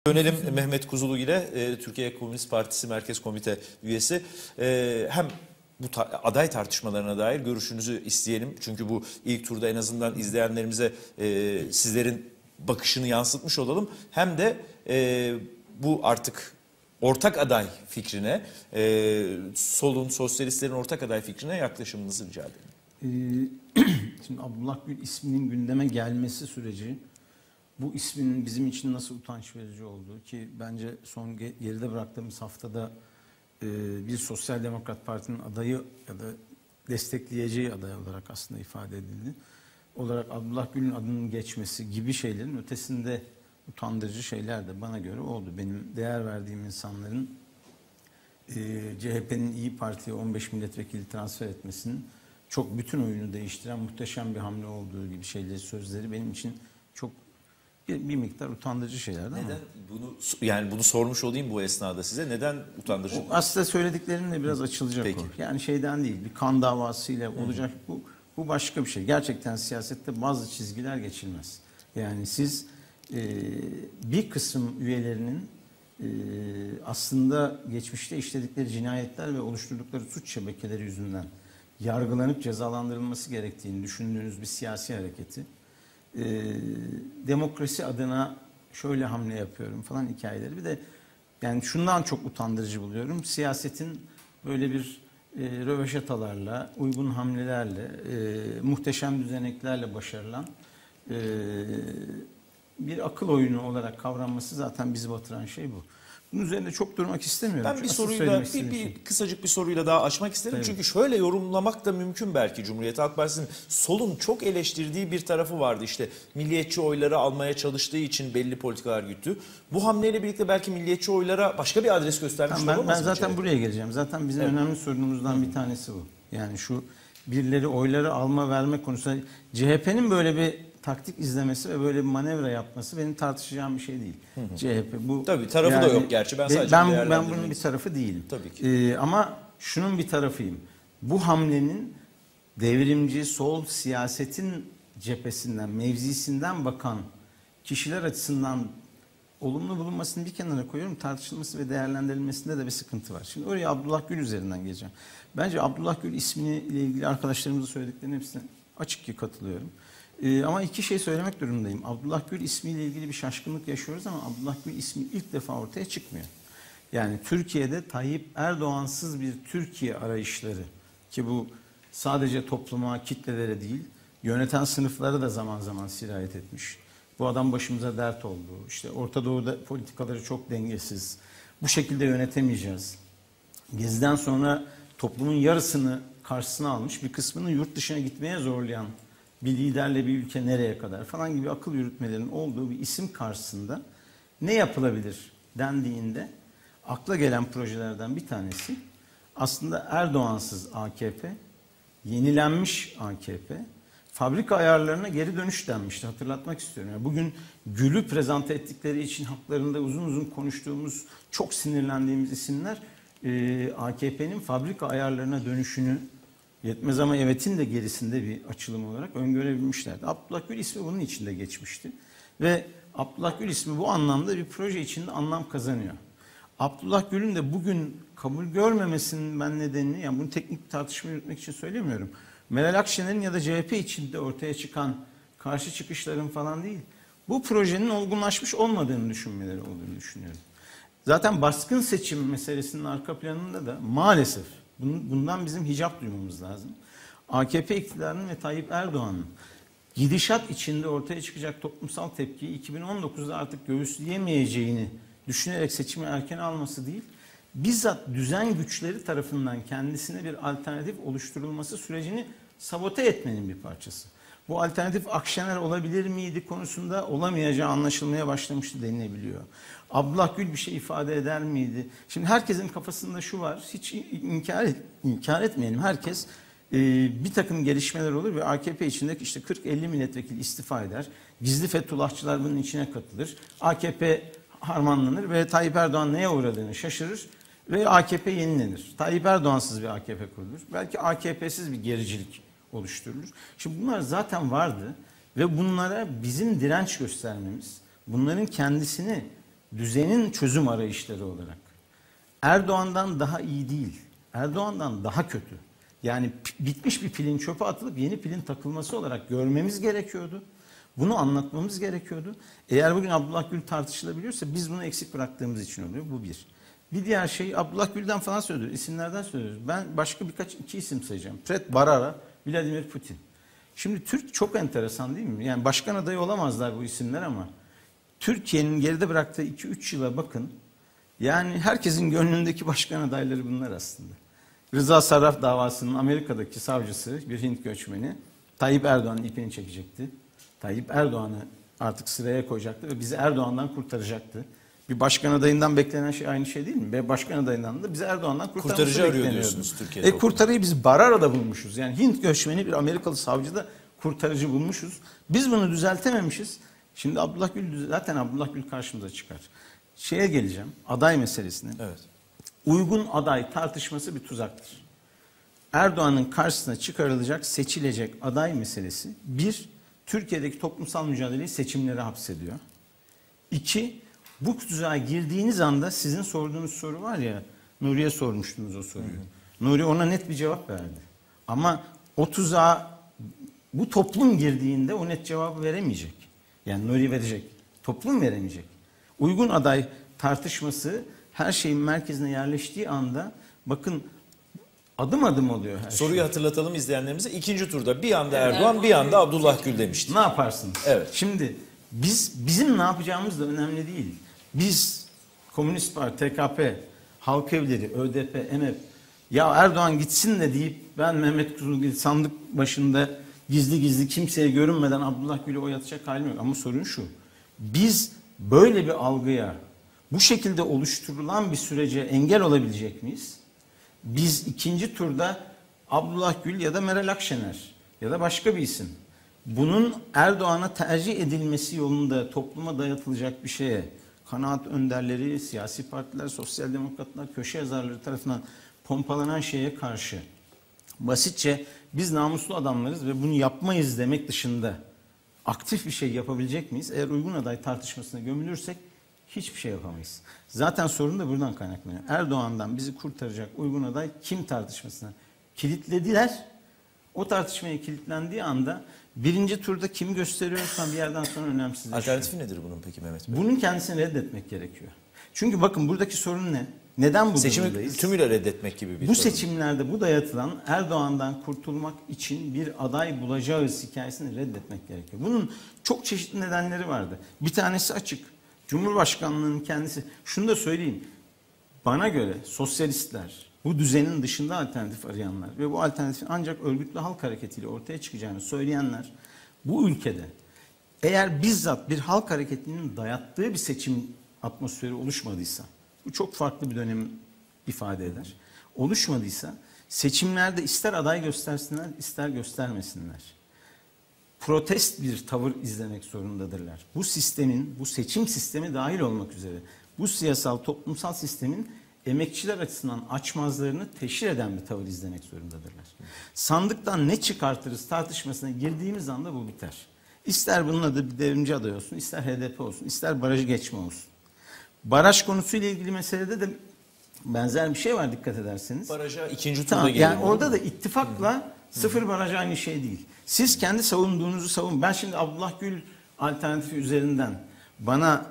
Dönelim Mehmet Kuzulu ile Türkiye Komünist Partisi Merkez Komite üyesi. Hem bu aday tartışmalarına dair görüşünüzü isteyelim. Çünkü bu ilk turda en azından izleyenlerimize sizlerin bakışını yansıtmış olalım. Hem de bu artık ortak aday fikrine, solun, sosyalistlerin ortak aday fikrine yaklaşımınızı rica edelim. Şimdi Abdullah Gül isminin gündeme gelmesi süreci, bu isminin bizim için nasıl utanç verici olduğu ki bence son geride bıraktığımız haftada bir Sosyal Demokrat Parti'nin adayı ya da destekleyeceği aday olarak aslında ifade edildi. Olarak Abdullah Gül'ün adının geçmesi gibi şeylerin ötesinde utandırıcı şeyler de bana göre oldu. Benim değer verdiğim insanların CHP'nin İYİ Parti'ye 15 milletvekili transfer etmesinin çok bütün oyunu değiştiren muhteşem bir hamle olduğu gibi şeyleri, sözleri benim için çok bir miktar utandırıcı şeylerdi. Neden bunu sormuş olayım bu esnada size. Neden utandırıcı? Aslında söylediklerimle biraz açılacak. Peki. O. Yani şeyden değil, bir kan davasıyla olacak. Bu başka bir şey. Gerçekten siyasette bazı çizgiler geçilmez. Yani siz bir kısım üyelerinin aslında geçmişte işledikleri cinayetler ve oluşturdukları suç şebekeleri yüzünden yargılanıp cezalandırılması gerektiğini düşündüğünüz bir siyasi hareketi demokrasi adına şöyle hamle yapıyorum falan hikayeleri. Bir de yani şundan çok utandırıcı buluyorum. Siyasetin böyle bir röveşatalarla, uygun hamlelerle, muhteşem düzeneklerle başarılan bir akıl oyunu olarak kavranması zaten bizi batıran şey bu. Bunun üzerinde çok durmak istemiyorum. Ben bir soruyla, kısacık bir soruyla daha açmak isterim. Evet. Çünkü şöyle yorumlamak da mümkün belki Cumhuriyet Halk Partisi'nin solun çok eleştirdiği bir tarafı vardı. İşte milliyetçi oyları almaya çalıştığı için belli politikalar güttü. Bu hamleyle birlikte belki milliyetçi oylara başka bir adres göstermiş olamaz mı? Ben zaten buraya geleceğim. Zaten bizim önemli sorunumuzdan bir tanesi bu. Yani şu birileri oyları alma verme konusunda CHP'nin böyle bir taktik izlemesi ve böyle bir manevra yapması benim tartışacağım bir şey değil. CHP bu tabii tarafı da yok gerçi. Ben bunun bir tarafı değilim. Tabii ki. Ama şunun bir tarafıyım. Bu hamlenin devrimci sol siyasetin cephesinden, mevzisinden bakan kişiler açısından olumlu bulunmasını bir kenara koyuyorum. Tartışılması ve değerlendirilmesinde de bir sıkıntı var. Şimdi oraya Abdullah Gül üzerinden geleceğim. Bence Abdullah Gül ismiyle ilgili arkadaşlarımızın söylediklerinin hepsine açık ki katılıyorum. Ama iki şey söylemek durumundayım. Abdullah Gül ismiyle ilgili bir şaşkınlık yaşıyoruz ama Abdullah Gül ismi ilk defa ortaya çıkmıyor. Yani Türkiye'de Tayyip Erdoğan'sız bir Türkiye arayışları ki bu sadece topluma, kitlelere değil, yöneten sınıflara da zaman zaman sirayet etmiş. Bu adam başımıza dert oldu. İşte Orta Doğu'da politikaları çok dengesiz. Bu şekilde yönetemeyeceğiz. Gezi'den sonra toplumun yarısını karşısına almış, bir kısmını yurt dışına gitmeye zorlayan bir liderle bir ülke nereye kadar falan gibi akıl yürütmelerinin olduğu bir isim karşısında ne yapılabilir dendiğinde akla gelen projelerden bir tanesi aslında Erdoğansız AKP, yenilenmiş AKP, fabrika ayarlarına geri dönüş denmişti. Hatırlatmak istiyorum. Yani bugün Gül'ü prezente ettikleri için haklarında uzun uzun konuştuğumuz, çok sinirlendiğimiz isimler AKP'nin fabrika ayarlarına dönüşünü yetmez ama evetin de gerisinde bir açılım olarak öngörebilmişlerdi. Abdullah Gül ismi bunun içinde geçmişti. Ve Abdullah Gül ismi bu anlamda bir proje içinde anlam kazanıyor. Abdullah Gül'ün de bugün kabul görmemesinin ben nedenini, yani bunu teknik bir tartışma yürütmek için söylemiyorum. Meral Akşener'in ya da CHP içinde ortaya çıkan karşı çıkışların falan değil. Bu projenin olgunlaşmış olmadığını düşünmeleri olduğunu düşünüyorum. Zaten baskın seçim meselesinin arka planında da maalesef bundan bizim hicap duymamız lazım. AKP iktidarının ve Tayyip Erdoğan'ın gidişat içinde ortaya çıkacak toplumsal tepkiyi 2019'da artık göğüsleyemeyeceğini düşünerek seçimi erken alması değil, bizzat düzen güçleri tarafından kendisine bir alternatif oluşturulması sürecini sabote etmenin bir parçası. Bu alternatif Akşener olabilir miydi konusunda olamayacağı anlaşılmaya başlamıştı denilebiliyor. Abdullah Gül bir şey ifade eder miydi? Şimdi herkesin kafasında şu var, hiç inkar etmeyelim. Herkes bir takım gelişmeler olur ve AKP içindeki işte 40-50 milletvekili istifa eder. Gizli Fethullahçılar bunun içine katılır. AKP harmanlanır ve Tayyip Erdoğan neye uğradığını şaşırır ve AKP yenilenir. Tayyip Erdoğansız bir AKP kurulur. Belki AKP'siz bir gericilik oluşturulur. Şimdi bunlar zaten vardı ve bunlara bizim direnç göstermemiz, bunların kendisini düzenin çözüm arayışları olarak. Erdoğan'dan daha iyi değil. Erdoğan'dan daha kötü. Yani bitmiş bir pilin çöpe atılıp yeni pilin takılması olarak görmemiz gerekiyordu. Bunu anlatmamız gerekiyordu. Eğer bugün Abdullah Gül tartışılabiliyorsa biz bunu eksik bıraktığımız için oluyor. Bu bir. Bir diğer şey, Abdullah Gül'den falan söylüyoruz, isimlerden söylüyoruz. Ben başka iki isim sayacağım. Fred Barara, Vladimir Putin. Şimdi Türk çok enteresan değil mi? Yani başkan adayı olamazlar bu isimler ama Türkiye'nin geride bıraktığı 2-3 yıla bakın. Yani herkesin gönlündeki başkan adayları bunlar aslında. Rıza Sarraf davasının Amerika'daki savcısı, bir Hint göçmeni, Tayyip Erdoğan'ın ipini çekecekti. Tayyip Erdoğan'ı artık sıraya koyacaktı ve bizi Erdoğan'dan kurtaracaktı. Bir başkan adayından beklenen şey aynı şey değil mi? Bir başkan adayından da bizi Erdoğan'dan kurtarıcı arıyor diyorsunuz Türkiye'de. Kurtarıyı biz Barara'da bulmuşuz. Yani Hint göçmeni bir Amerikalı savcıda kurtarıcı bulmuşuz. Biz bunu düzeltememişiz. Şimdi zaten Abdullah Gül karşımıza çıkar. Şeye geleceğim, aday meselesine. Evet. Uygun aday tartışması bir tuzaktır. Erdoğan'ın karşısına çıkarılacak, seçilecek aday meselesi bir, Türkiye'deki toplumsal mücadeleyi seçimlere hapsediyor. İki, bu tuzağa girdiğiniz anda sizin sorduğunuz soru var ya, Nuri'ye sormuştunuz o soruyu. Nuri ona net bir cevap verdi. Ama o tuzağa bu toplum girdiğinde o net cevabı veremeyecek. Yani Nuri verecek, toplum veremeyecek. Uygun aday tartışması her şeyin merkezine yerleştiği anda bakın adım adım oluyor her şey. Soruyu hatırlatalım izleyenlerimize. İkinci turda bir anda Erdoğan, bir anda Abdullah Gül demişti. Ne yaparsınız? Evet. Şimdi bizim ne yapacağımız da önemli değil. Biz Komünist Parti, TKP, Halk Evleri, ÖDP, EMEP ya Erdoğan gitsin de deyip ben Mehmet Kuzulgil sandık başında gizli gizli kimseye görünmeden Abdullah Gül'ü oy atacak halim yok. Ama sorun şu. Biz böyle bir algıya, bu şekilde oluşturulan bir sürece engel olabilecek miyiz? Biz ikinci turda Abdullah Gül ya da Meral Akşener ya da başka bir isim bunun Erdoğan'a tercih edilmesi yolunda topluma dayatılacak bir şeye kanaat önderleri, siyasi partiler, sosyal demokratlar, köşe yazarları tarafından pompalanan şeye karşı basitçe biz namuslu adamlarız ve bunu yapmayız demek dışında aktif bir şey yapabilecek miyiz? Eğer uygun aday tartışmasına gömülürsek hiçbir şey yapamayız. Zaten sorun da buradan kaynaklanıyor. Erdoğan'dan bizi kurtaracak uygun aday kim tartışmasına kilitlediler. O tartışmaya kilitlendiği anda birinci turda kimi gösteriyorsan bir yerden sonra önemsizleşiyor. Alternatifi nedir bunun peki Mehmet Bey? Bunun kendisini reddetmek gerekiyor. Çünkü bakın buradaki sorun ne? Neden bu Seçimi durumdayız? tümüyle reddetmek gibi bir Bu sorun. seçimlerde bu dayatılan Erdoğan'dan kurtulmak için bir aday bulacağız hikayesini reddetmek gerekiyor. Bunun çok çeşitli nedenleri vardı. Bir tanesi açık. Cumhurbaşkanlığının kendisi. Şunu da söyleyeyim. Bana göre sosyalistler, bu düzenin dışında alternatif arayanlar ve bu alternatifin ancak örgütlü halk hareketiyle ortaya çıkacağını söyleyenler bu ülkede eğer bizzat bir halk hareketinin dayattığı bir seçim atmosferi oluşmadıysa, bu çok farklı bir dönem ifade eder. Oluşmadıysa seçimlerde ister aday göstersinler ister göstermesinler. Protest bir tavır izlemek zorundadırlar. Bu sistemin, bu seçim sistemi dahil olmak üzere bu siyasal toplumsal sistemin emekçiler açısından açmazlarını teşhir eden bir tavır izlemek zorundadırlar. Sandıktan ne çıkartırız tartışmasına girdiğimiz anda bu biter. İster bunun adı bir devrimci aday olsun, ister HDP olsun, ister barajı geçme olsun. Baraj konusuyla ilgili meselede de benzer bir şey var dikkat ederseniz. Baraja ikinci turda Tamam, gelelim. yani orada da ittifakla sıfır baraj aynı şey değil. Siz kendi savunduğunuzu savun. Ben şimdi Abdullah Gül alternatifi üzerinden bana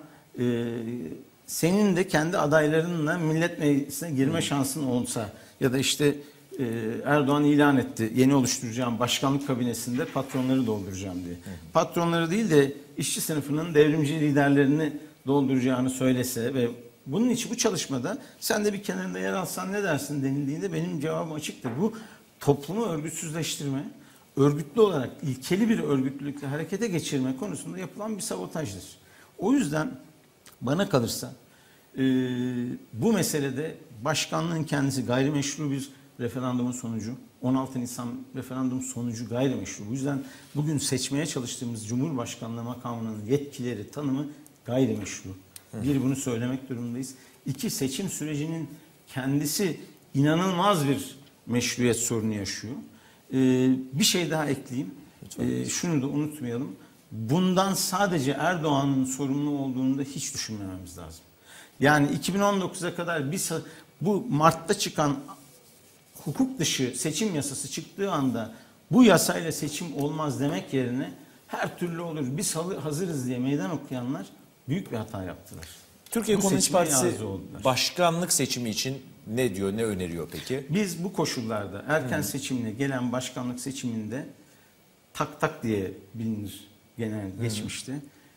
senin de kendi adaylarınla Millet Meclisi'ne girme şansın olsa ya da işte Erdoğan ilan etti yeni oluşturacağım başkanlık kabinesinde patronları dolduracağım diye. Patronları değil de işçi sınıfının devrimci liderlerini dolduracağını söylese ve bunun için bu çalışmada sen de bir kenarında yer alsan ne dersin denildiğinde benim cevabım açıktır. Bu toplumu örgütsüzleştirme, örgütlü olarak ilkeli bir örgütlülükle harekete geçirme konusunda yapılan bir sabotajdır. O yüzden bana kalırsa bu meselede başkanlığın kendisi gayrimeşru bir referandumun sonucu. 16 Nisan referandum sonucu gayrimeşru. Bu yüzden bugün seçmeye çalıştığımız Cumhurbaşkanlığı makamının yetkileri, tanımı gayrimeşru. Bir, bunu söylemek durumundayız. İki, seçim sürecinin kendisi inanılmaz bir meşruiyet sorunu yaşıyor. Bir şey daha ekleyeyim. Şunu da unutmayalım. Bundan sadece Erdoğan'ın sorumlu olduğunu da hiç düşünmememiz lazım. Yani 2019'a kadar bu Mart'ta çıkan hukuk dışı seçim yasası çıktığı anda bu yasayla seçim olmaz demek yerine her türlü olur, biz hazırız diye meydan okuyanlar büyük bir hata yaptılar. Türkiye Bu Komünist seçime Partisi razı oldular. başkanlık seçimi için ne diyor, ne öneriyor peki? Biz bu koşullarda erken seçimle gelen başkanlık seçiminde tak tak diye bilinir genel geçmişte.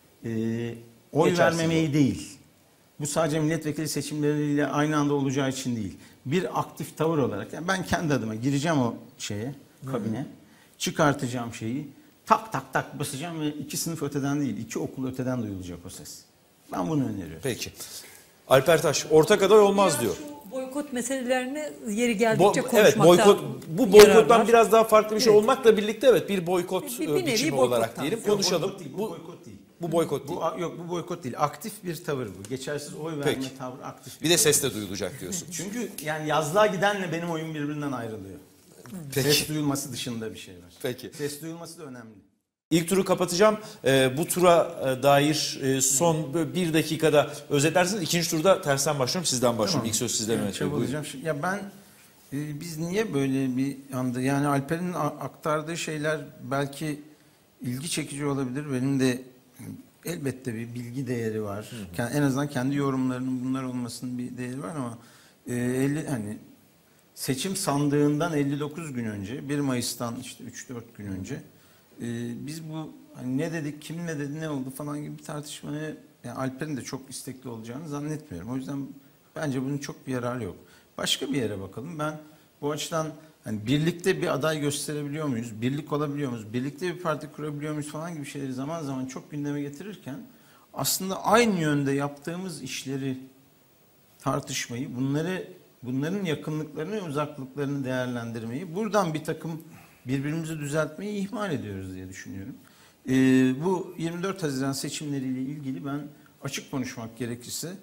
Oy Geçersiz vermemeyi değil. Bu sadece milletvekili seçimleriyle aynı anda olacağı için değil. Bir aktif tavır olarak, yani ben kendi adıma gireceğim o şeye, kabine, çıkartacağım şeyi, tak tak tak basacağım ve 2 sınıf öteden değil, 2 okul öteden duyulacak o ses. Ben bunu öneriyorum. Peki. Alper Taş, ortak aday olmaz Biraz diyor. şu boykot meselelerini yeri geldikçe konuşmakta Evet, bu yarar boykottan var. biraz daha farklı bir şey Evet. olmakla birlikte evet bir boykot Bir nevi biçimi boykottan. olarak diyelim Yok, konuşalım. Bu boykot değil. Bu boykot değil. Yok, bu boykot değil. Aktif bir tavır bu. Geçersiz oy verme Peki. tavrı aktif Bir de tavır. ses de duyulacak diyorsun. Çünkü yani yazlığa gidenle benim oyum birbirinden ayrılıyor. Peki. Ses duyulması dışında bir şey var. Peki. Ses duyulması da önemli. İlk turu kapatacağım. Bu tura dair son bir dakikada özetlersiniz. İkinci turda tersten başlıyorum. Sizden başlıyorum. Tamam. İlk söz sizde Mehmet Bey. Buyurun. Çabalayacağım. Ya ben biz niye böyle bir anda, yani Alper'in aktardığı şeyler belki ilgi çekici olabilir. Benim de elbette bir bilgi değeri var. En azından kendi yorumlarının bunlar olmasının bir değeri var ama hani seçim sandığından 59 gün önce, 1 Mayıs'tan işte 3-4 gün önce biz bu hani ne dedik, kim ne dedi, ne oldu falan gibi bir tartışmaya, yani Alper'in de çok istekli olacağını zannetmiyorum. O yüzden bence bunun çok bir yararı yok. Başka bir yere bakalım. Ben bu açıdan hani birlikte bir aday gösterebiliyor muyuz? Birlik olabiliyor muyuz? Birlikte bir parti kurabiliyor muyuz falan gibi şeyleri zaman zaman çok gündeme getirirken aslında aynı yönde yaptığımız işleri tartışmayı, bunların yakınlıklarını ve uzaklıklarını değerlendirmeyi, buradan bir takım birbirimizi düzeltmeyi ihmal ediyoruz diye düşünüyorum. Bu 24 Haziran seçimleriyle ilgili ben açık konuşmak gerekirse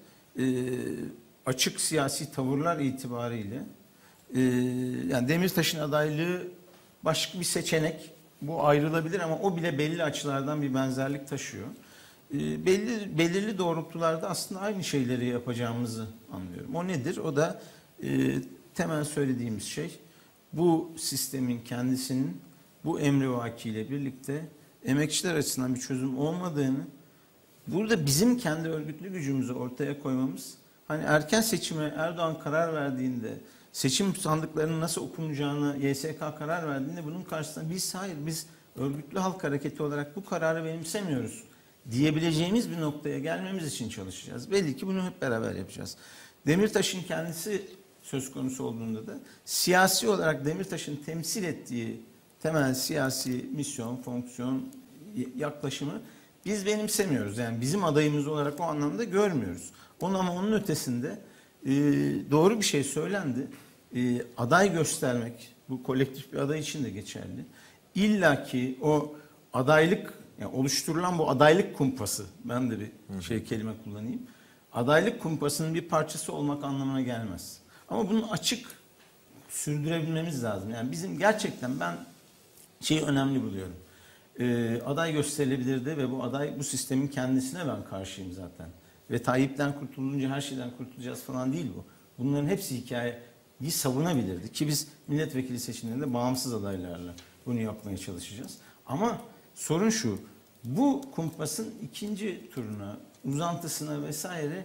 açık siyasi tavırlar itibariyle yani Demirtaş'ın adaylığı başka bir seçenek. Bu ayrılabilir ama o bile belli açılardan bir benzerlik taşıyor. Belirli doğrultularda aslında aynı şeyleri yapacağımızı anlıyorum. O nedir? O da temel söylediğimiz şey, bu sistemin kendisinin bu emrivakiyle birlikte emekçiler açısından bir çözüm olmadığını, burada bizim kendi örgütlü gücümüzü ortaya koymamız, hani erken seçime Erdoğan karar verdiğinde, seçim sandıklarının nasıl okunacağını YSK karar verdiğinde bunun karşısında biz örgütlü halk hareketi olarak bu kararı benimsemiyoruz diyebileceğimiz bir noktaya gelmemiz için çalışacağız. Belli ki bunu hep beraber yapacağız. Demirtaş'ın kendisi söz konusu olduğunda da siyasi olarak Demirtaş'ın temsil ettiği temel siyasi misyon, fonksiyon, yaklaşımı biz benimsemiyoruz. Yani bizim adayımız olarak o anlamda görmüyoruz. Ama onun ötesinde doğru bir şey söylendi. Aday göstermek, bu kolektif bir aday için de geçerli. İlla ki o adaylık, yani oluşturulan bu adaylık kumpası, ben de bir kelime kullanayım. Adaylık kumpasının bir parçası olmak anlamına gelmez. Ama bunu açık sürdürebilmemiz lazım. Yani bizim gerçekten ben önemli buluyorum. Aday gösterilebilirdi ve bu aday, bu sistemin kendisine ben karşıyım zaten. Ve Tayyip'ten kurtulunca her şeyden kurtulacağız falan değil bu. Bunların hepsi hikayeyi savunabilirdi. Ki biz milletvekili seçimlerinde bağımsız adaylarla bunu yapmaya çalışacağız. Ama sorun şu, bu kumpasın ikinci turuna, uzantısına vesaire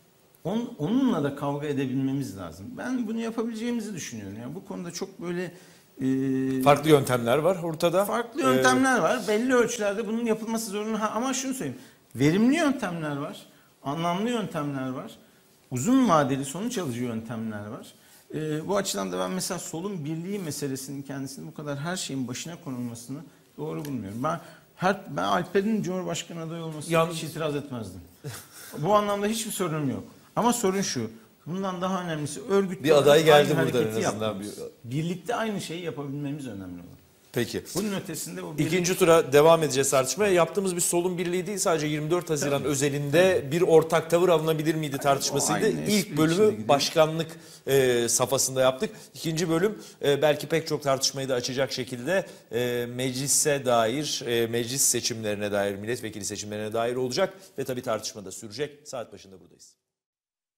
onunla da kavga edebilmemiz lazım. Ben bunu yapabileceğimizi düşünüyorum. Yani bu konuda çok böyle farklı yöntemler var ortada. Farklı yöntemler var. Belli ölçülerde bunun yapılması zorunlu. Ama şunu söyleyeyim. Verimli yöntemler var. Anlamlı yöntemler var. Uzun vadeli sonuç alıcı yöntemler var. Bu açıdan da ben mesela solun birliği meselesinin kendisini bu kadar her şeyin başına konulmasını doğru bulmuyorum. Ben Alper'in Cumhurbaşkanı adayı olmasına hiç itiraz etmezdim. Bu anlamda hiçbir sorunum yok. Ama sorun şu. Bundan daha önemlisi örgütlü bir aday geldi aynı burada en hareketi azından. yapmamız. Birlikte aynı şeyi yapabilmemiz önemli olan. Peki. Bunun ötesinde o İkinci tura devam edeceğiz tartışmaya. Yaptığımız bir solun birliği değil, sadece 24 Haziran özelinde bir ortak tavır alınabilir miydi tartışmasıydı. İlk bölümü başkanlık safhasında yaptık. İkinci bölüm belki pek çok tartışmayı da açacak şekilde meclise dair, meclis seçimlerine dair, milletvekili seçimlerine dair olacak ve tabii tartışma da sürecek. Saat başında buradayız.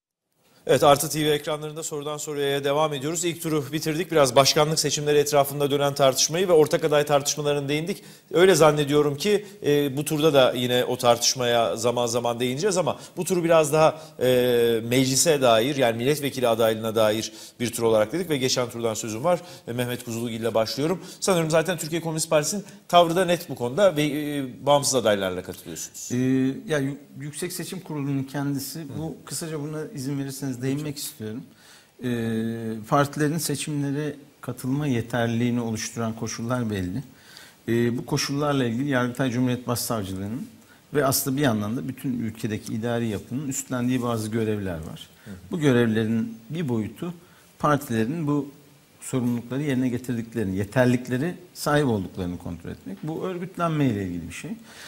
Evet, Artı TV ekranlarında sorudan soruya devam ediyoruz. İlk turu bitirdik. Biraz başkanlık seçimleri etrafında dönen tartışmayı ve ortak aday tartışmalarına değindik. Öyle zannediyorum ki bu turda da yine o tartışmaya zaman zaman değineceğiz ama bu turu biraz daha meclise dair, yani milletvekili adaylığına dair bir tur olarak dedik ve geçen turdan sözüm var. Mehmet Kuzulugil ile başlıyorum. Sanırım zaten Türkiye Komünist Partisi'nin tavrı da net bu konuda ve bağımsız adaylarla katılıyorsunuz. Ya Yüksek Seçim Kurulu'nun kendisi, bu kısaca buna izin verirseniz değinmek istiyorum. Partilerin seçimlere katılma yeterliliğini oluşturan koşullar belli. Bu koşullarla ilgili Yargıtay Cumhuriyet Başsavcılığı'nın ve aslında bir yandan da bütün ülkedeki idari yapının üstlendiği bazı görevler var. Bu görevlerin bir boyutu partilerin bu sorumlulukları yerine getirdiklerini, yeterlilikleri sahip olduklarını kontrol etmek. Bu örgütlenmeyle ilgili bir şey.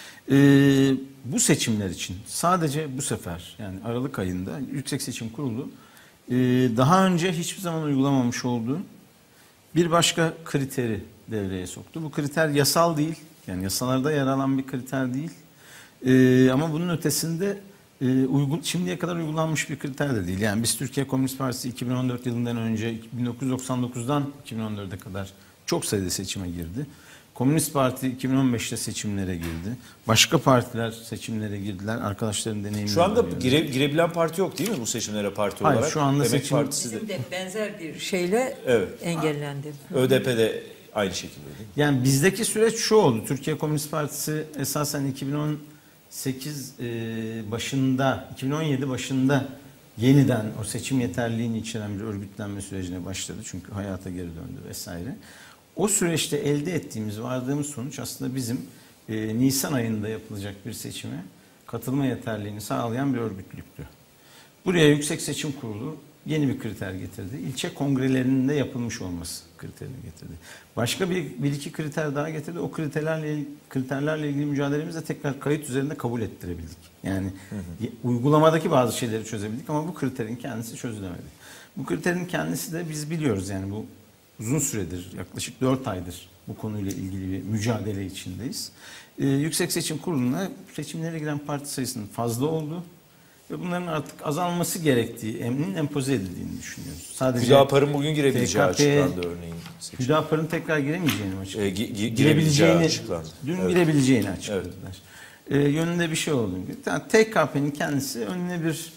Bu seçimler için sadece bu sefer, yani Aralık ayında Yüksek Seçim Kurulu daha önce hiçbir zaman uygulamamış olduğu bir başka kriteri devreye soktu. Bu kriter yasal değil, yani yasalarda yer alan bir kriter değil. Ama bunun ötesinde şimdiye kadar uygulanmış bir kriter de değil. Yani biz Türkiye Komünist Partisi 2014 yılından önce 1999'dan 2014'e kadar çok sayıda seçime girdi. Komünist Parti 2015'te seçimlere girdi. Başka partiler seçimlere girdiler. Arkadaşların deneyimleri. Şu anda girebilen parti yok değil mi bu seçimlere parti olarak? Hayır, şu anda Emek seçim... Partisi de. Bizim de benzer bir şeyle engellendi. ÖDP de aynı şekilde değil mi? Yani bizdeki süreç şu oldu. Türkiye Komünist Partisi esasen 2018 başında, 2017 başında yeniden o seçim yeterliliğini içeren bir örgütlenme sürecine başladı. Çünkü hayata geri döndü vesaire. O süreçte elde ettiğimiz, vardığımız sonuç aslında bizim Nisan ayında yapılacak bir seçime katılma yeterliliğini sağlayan bir örgütlüktü. Buraya Yüksek Seçim Kurulu yeni bir kriter getirdi. İlçe kongrelerinin de yapılmış olması kriterini getirdi. Başka bir iki kriter daha getirdi. O kriterlerle ilgili mücadelemizde tekrar kayıt üzerinde kabul ettirebildik. Yani uygulamadaki bazı şeyleri çözebildik ama bu kriterin kendisi çözülemedi. Bu kriterin kendisi de biz biliyoruz, yani bu uzun süredir, yaklaşık 4 aydır bu konuyla ilgili bir mücadele içindeyiz. Yüksek Seçim Kurulu'na seçimlere giren parti sayısının fazla olduğu ve bunların artık azalması gerektiği, empoze edildiğini düşünüyoruz. Sadece Hüdapar'ın bugün girebileceği açıklandı örneğin. Hüdapar'ın tekrar giremeyeceğini açıkladı. Girebileceği açıklandı. Dün girebileceğini açıkladılar. Yönünde bir şey olduğunu. Yani TKP'nin kendisi önüne bir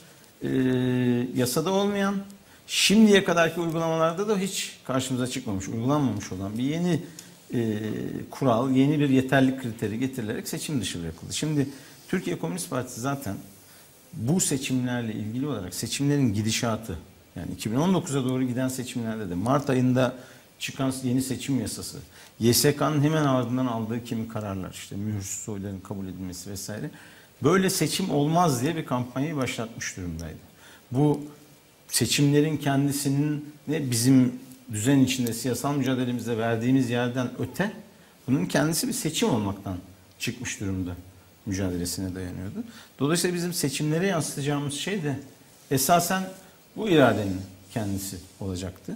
yasada olmayan, şimdiye kadarki uygulamalarda da hiç karşımıza çıkmamış, uygulanmamış olan bir yeni kural, yeni bir yeterlilik kriteri getirilerek seçim dışı bırakıldı. Şimdi Türkiye Komünist Partisi zaten bu seçimlerle ilgili olarak seçimlerin gidişatı, yani 2019'a doğru giden seçimlerde de Mart ayında çıkan yeni seçim yasası, YSK'nın hemen ardından aldığı kimi kararlar, işte mühürsüz oyların kabul edilmesi vesaire, böyle seçim olmaz diye bir kampanyayı başlatmış durumdaydı. Bu seçimlerin kendisinin ne bizim düzen içinde siyasal mücadelemizde verdiğimiz yerden öte, bunun kendisi bir seçim olmaktan çıkmış durumda mücadelesine dayanıyordu. Dolayısıyla bizim seçimlere yansıtacağımız şey de esasen bu iradenin kendisi olacaktı.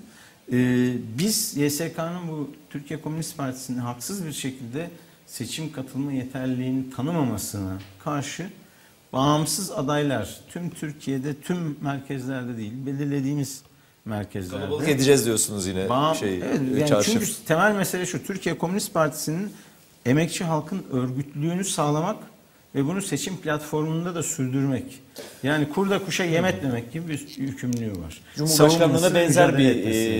Biz YSK'nın bu Türkiye Komünist Partisi'nin haksız bir şekilde seçim katılma yeterliliğini tanımamasına karşı bağımsız adaylar tüm Türkiye'de, tüm merkezlerde değil, belirlediğimiz merkezlerde. Kalabalık edeceğiz diyorsunuz yine. Evet, yani çünkü temel mesele şu: Türkiye Komünist Partisi'nin emekçi halkın örgütlülüğünü sağlamak ve bunu seçim platformunda da sürdürmek. Yani kurda kuşa yem etmemek gibi bir yükümlülüğü var. Cumhurbaşkanlığına benzer bir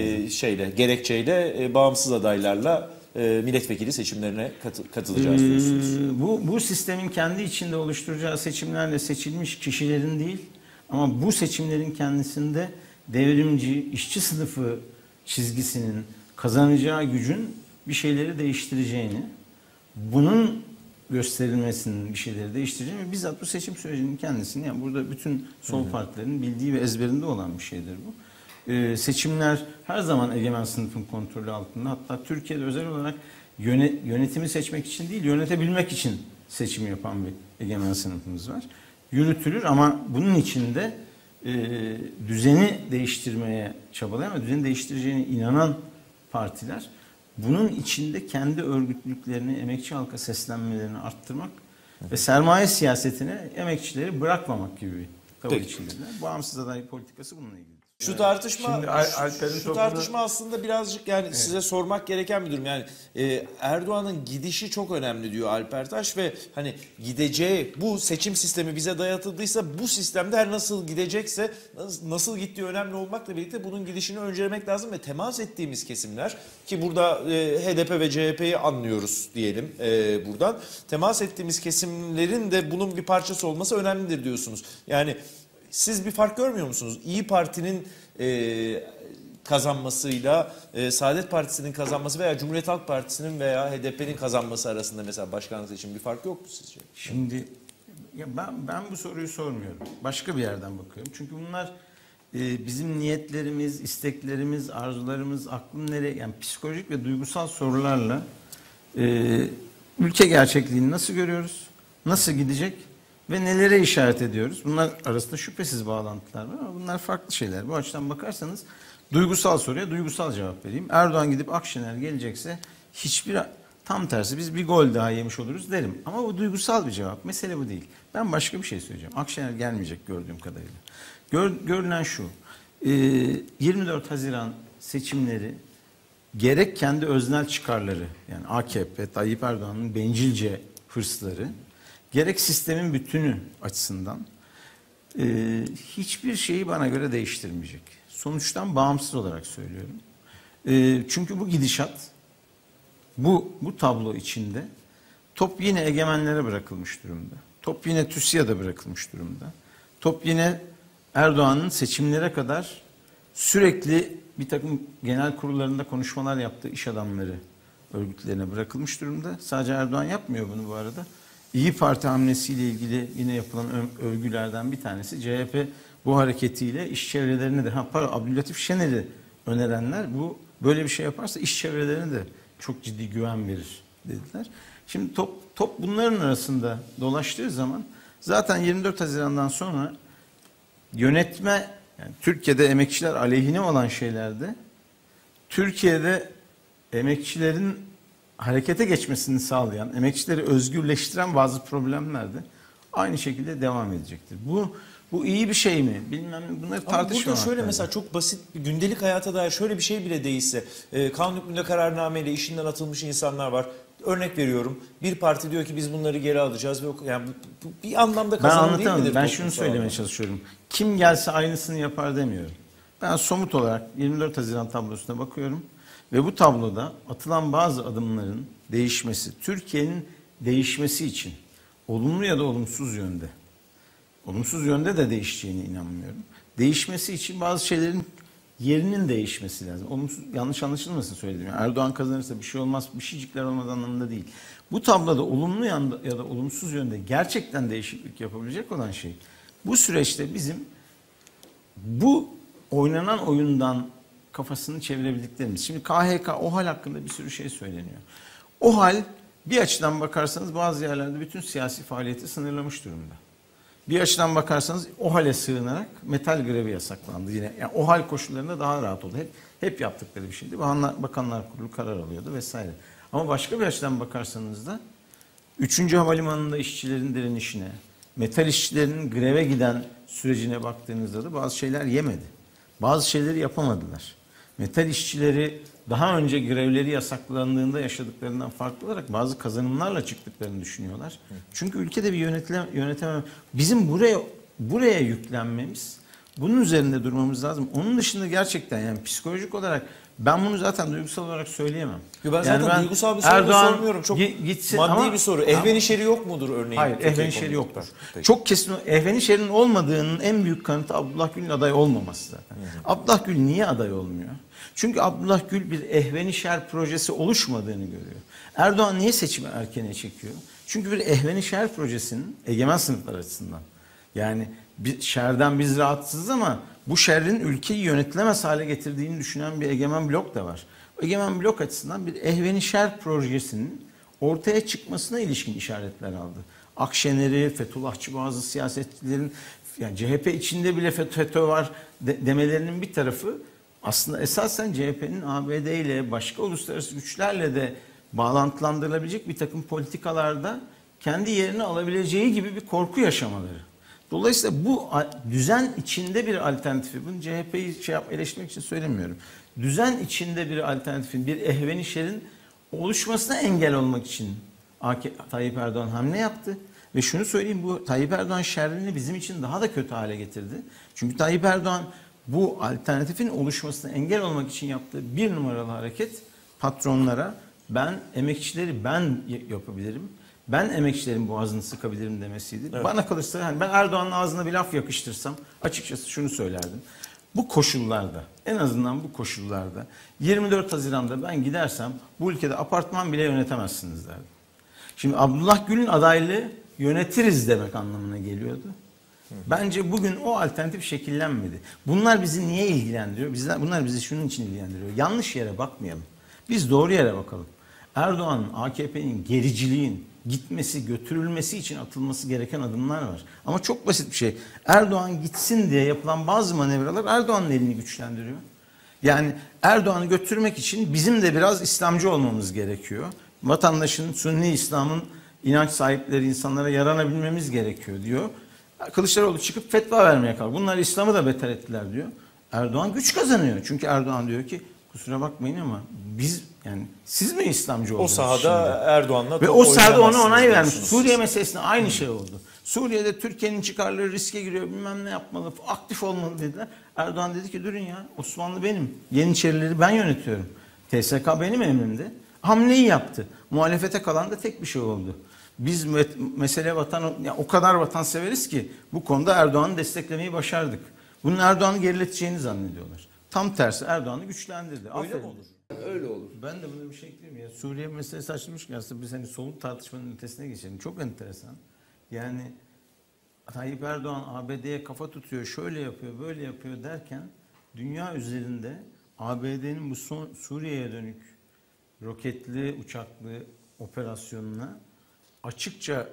gerekçeyle bağımsız adaylarla milletvekili seçimlerine katılacağız diyorsunuz. Bu sistemin kendi içinde oluşturacağı seçimlerle seçilmiş kişilerin değil, ama bu seçimlerin kendisinde devrimci, işçi sınıfı çizgisinin kazanacağı gücün bir şeyleri değiştireceğini, bunun gösterilmesinin bir şeyleri değiştireceğini ve bizzat bu seçim sürecinin kendisini, yani burada bütün sol partilerin bildiği ve ezberinde olan bir şeydir bu. Seçimler her zaman egemen sınıfın kontrolü altında. Hatta Türkiye'de özel olarak yönetimi seçmek için değil, yönetebilmek için seçim yapan bir egemen sınıfımız var. Yürütülür ama bunun içinde düzeni değiştirmeye çabalayan ve düzeni değiştireceğine inanan partiler, bunun içinde kendi örgütlülüklerini, emekçi halka seslenmelerini arttırmak ve sermaye siyasetine emekçileri bırakmamak gibi bir tavır Peki. içindeler. Bağımsız aday politikası bununla ilgili. Şu tartışma Şimdi Alper'in şu topluluğu- tartışma aslında birazcık yani size sormak gereken bir durum. Yani Erdoğan'ın gidişi çok önemli diyor Alper Taş ve hani gideceği bu seçim sistemi bize dayatıldıysa bu sistemde her nasıl gidecekse nasıl gittiği önemli olmakla birlikte bunun gidişini öncelemek lazım ve temas ettiğimiz kesimler ki burada HDP ve CHP'yi anlıyoruz diyelim buradan. Temas ettiğimiz kesimlerin de bunun bir parçası olması önemlidir diyorsunuz. Yani siz bir fark görmüyor musunuz? İyi Parti'nin kazanmasıyla Saadet Partisi'nin kazanması veya Cumhuriyet Halk Partisi'nin veya HDP'nin kazanması arasında mesela başkanlık için bir fark yok mu sizce? Şimdi ya ben bu soruyu sormuyorum. Başka bir yerden bakıyorum. Çünkü bunlar bizim niyetlerimiz, isteklerimiz, arzularımız, aklın nereye yani psikolojik ve duygusal sorularla ülke gerçekliğini nasıl görüyoruz? Nasıl gidecek? Ve nelere işaret ediyoruz? Bunlar arasında şüphesiz bağlantılar var ama bunlar farklı şeyler. Bu açıdan bakarsanız duygusal soruya duygusal cevap vereyim. Erdoğan gidip Akşener gelecekse tam tersi biz bir gol daha yemiş oluruz derim. Ama bu duygusal bir cevap. Mesele bu değil. Ben başka bir şey söyleyeceğim. Akşener gelmeyecek gördüğüm kadarıyla. Görünen şu. 24 Haziran seçimleri gerek kendi öznel çıkarları yani AKP, Tayyip Erdoğan'ın bencilce hırsları gerek sistemin bütünü açısından hiçbir şeyi bana göre değiştirmeyecek. Sonuçtan bağımsız olarak söylüyorum. Çünkü bu gidişat, bu tablo içinde top yine egemenlere bırakılmış durumda. Top yine TÜSİAD'a bırakılmış durumda. Top yine Erdoğan'ın seçimlere kadar sürekli bir takım genel kurullarında konuşmalar yaptığı iş adamları örgütlerine bırakılmış durumda. Sadece Erdoğan yapmıyor bunu bu arada. İyi Parti hamlesiyle ilgili yine yapılan övgülerden bir tanesi CHP bu hareketiyle iş çevrelerini de Abdülatif Şener'i önerenler bu böyle bir şey yaparsa iş çevrelerine de çok ciddi güven verir dediler. Şimdi top bunların arasında dolaştığı zaman zaten 24 Haziran'dan sonra yönetme yani Türkiye'de emekçiler aleyhine olan şeylerde Türkiye'de emekçilerin harekete geçmesini sağlayan, emekçileri özgürleştiren bazı problemler de aynı şekilde devam edecektir. Bu iyi bir şey mi? Bilmem bunları tartışmamak. Burada şöyle mesela çok basit bir gündelik hayata dair şöyle bir şey bile değilse kanun hükmünde kararnameyle işinden atılmış insanlar var. Örnek veriyorum. Bir parti diyor ki biz bunları geri alacağız ve yani bu bir anlamda kazanım değil midir? Ben şunu söylemeye çalışıyorum. Kim gelse aynısını yapar demiyorum. Ben somut olarak 24 Haziran tablosuna bakıyorum. Ve bu tabloda atılan bazı adımların değişmesi, Türkiye'nin değişmesi için olumlu ya da olumsuz yönde de değişeceğine inanmıyorum. Değişmesi için bazı şeylerin yerinin değişmesi lazım. Yanlış anlaşılmasın söylediğim. Yani Erdoğan kazanırsa bir şey olmaz, bir şeycikler olmaz anlamında değil. Bu tabloda olumlu ya da olumsuz yönde gerçekten değişiklik yapabilecek olan şey, bu süreçte bizim bu oynanan oyundan kafasını çevirebildiklerimiz. Şimdi KHK, OHAL hakkında bir sürü şey söyleniyor. OHAL bir açıdan bakarsanız bazı yerlerde bütün siyasi faaliyeti sınırlamış durumda. Bir açıdan bakarsanız OHAL'e sığınarak metal grevi yasaklandı yine. Yani OHAL koşullarında daha rahat oldu. Hep yaptıkları bir şeydi. Bakanlar Kurulu karar alıyordu vesaire. Ama başka bir açıdan bakarsanız da 3. Havalimanı'nda işçilerin direnişine, metal işçilerinin greve giden sürecine baktığınızda da bazı şeyler yemedi. Bazı şeyleri yapamadılar. Metal işçileri daha önce grevleri yasaklandığında yaşadıklarından farklı olarak bazı kazanımlarla çıktıklarını düşünüyorlar. Çünkü ülkede bir yönetemem. Bizim buraya yüklenmemiz, bunun üzerinde durmamız lazım. Onun dışında gerçekten yani psikolojik olarak ben bunu zaten duygusal olarak söyleyemem. Ben zaten duygusal bir soru sormuyorum. Çok gitsin maddi ama, bir soru. Ehvenişeri yok mudur örneğin? Hayır, ehvenişeri yoktur. Peki. Çok kesin ehvenişerinin olmadığının en büyük kanıtı Abdullah Gül'ün aday olmaması zaten. Abdullah Gül niye aday olmuyor? Çünkü Abdullah Gül bir ehvenişer projesi oluşmadığını görüyor. Erdoğan niye seçimi erkene çekiyor? Çünkü bir ehvenişer projesinin egemen sınıflar açısından. Yani şerden biz rahatsızız ama bu şerrin ülkeyi yönetilemez hale getirdiğini düşünen bir egemen blok da var. O egemen blok açısından bir ehvenişer projesinin ortaya çıkmasına ilişkin işaretler aldı. Akşener'i, Fethullahçı bazı siyasetçilerin yani CHP içinde bile FETÖ var demelerinin bir tarafı aslında esasen CHP'nin ABD ile başka uluslararası güçlerle de bağlantılandırılabilecek bir takım politikalarda kendi yerini alabileceği gibi bir korku yaşamaları. Dolayısıyla bu düzen içinde bir alternatifi, bunu CHP'yi eleştirmek için söylemiyorum. Düzen içinde bir alternatifin, bir ehveni şerin oluşmasına engel olmak için Tayyip Erdoğan hamle yaptı. Ve şunu söyleyeyim, bu Tayyip Erdoğan şerrini bizim için daha da kötü hale getirdi. Çünkü Tayyip Erdoğan bu alternatifin oluşmasına engel olmak için yaptığı bir numaralı hareket patronlara ben emekçileri ben yapabilirim. Ben emekçilerin boğazını sıkabilirim demesiydi. Evet. Bana kalırsa hani ben Erdoğan'ın ağzına bir laf yakıştırsam açıkçası şunu söylerdim. Bu koşullarda, en azından bu koşullarda 24 Haziran'da ben gidersem bu ülkede apartman bile yönetemezsiniz derdim. Şimdi Abdullah Gül'ün adaylığı yönetiriz demek anlamına geliyordu. Bence bugün o alternatif şekillenmedi. Bunlar bizi niye ilgilendiriyor? Bunlar bizi şunun için ilgilendiriyor. Yanlış yere bakmayalım. Biz doğru yere bakalım. Erdoğan'ın, AKP'nin, gericiliğin gitmesi, götürülmesi için atılması gereken adımlar var. Ama çok basit bir şey. Erdoğan gitsin diye yapılan bazı manevralar Erdoğan'ın elini güçlendiriyor. Yani Erdoğan'ı götürmek için bizim de biraz İslamcı olmamız gerekiyor. Vatandaşın, Sünni İslam'ın inanç sahipleri insanlara yaranabilmemiz gerekiyor diyor. Kılıçdaroğlu çıkıp fetva vermeye kalkıyor. Bunlar İslam'ı da beter ettiler diyor. Erdoğan güç kazanıyor. Çünkü Erdoğan diyor ki kusura bakmayın ama biz yani siz mi İslamcı oldunuz? O sahada şimdi? Erdoğan'la ve o sahada ona onay vermiş. Suriye meselesinde aynı şey oldu. Suriye'de Türkiye'nin çıkarları riske giriyor. Bilmem ne yapmalı. Aktif olmalı dediler. Erdoğan dedi ki durun ya Osmanlı benim. Yeniçerileri ben yönetiyorum. TSK benim emrimde. Hamleyi yaptı. Muhalefete kalan da tek bir şey oldu. Biz mesele vatan, ya o kadar vatanseveriz ki bu konuda Erdoğan'ı desteklemeyi başardık. Bunun Erdoğan'ı gerileteceğini zannediyorlar. Tam tersi Erdoğan'ı güçlendirdi. Öyle mi olur? Öyle olur. Ben de buna bir şey ekleyeyim ya. Suriye meselesi açılmışken aslında biz hani soğuk tartışmanın ötesine geçelim. Çok enteresan. Yani Tayyip Erdoğan ABD'ye kafa tutuyor, şöyle yapıyor, böyle yapıyor derken dünya üzerinde ABD'nin bu Suriye'ye dönük roketli, uçaklı operasyonuna açıkça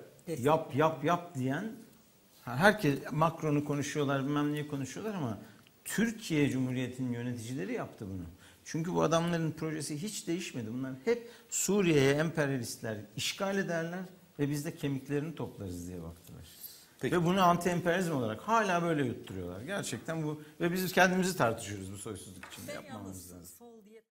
yap diyen herkes Macron'u konuşuyorlar, bilmem neyi konuşuyorlar ama Türkiye Cumhuriyeti'nin yöneticileri yaptı bunu. Çünkü bu adamların projesi hiç değişmedi. Bunlar hep Suriye'ye emperyalistler işgal ederler ve biz de kemiklerini toplarız diye baktılar. Peki. Ve bunu anti-emperyalizm olarak hala böyle yutturuyorlar. Gerçekten bu ve biz kendimizi tartışıyoruz bu soysuzluk için. Yapmamamız lazım.